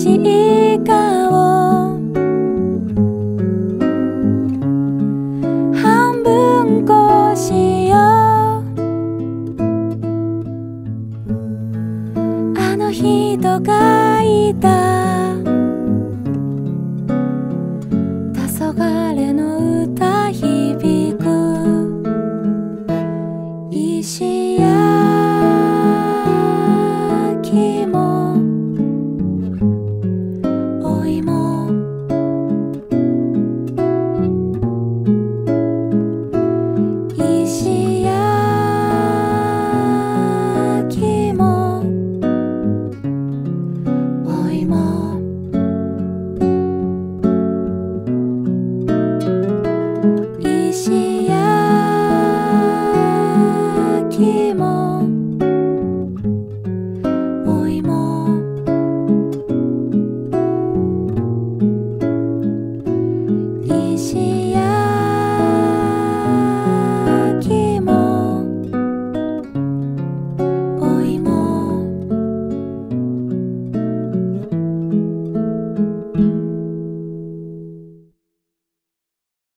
しい顔、半分こしよう。あの人がいた黄昏の歌響く。石焼きもお芋、石焼きもお芋、石焼きも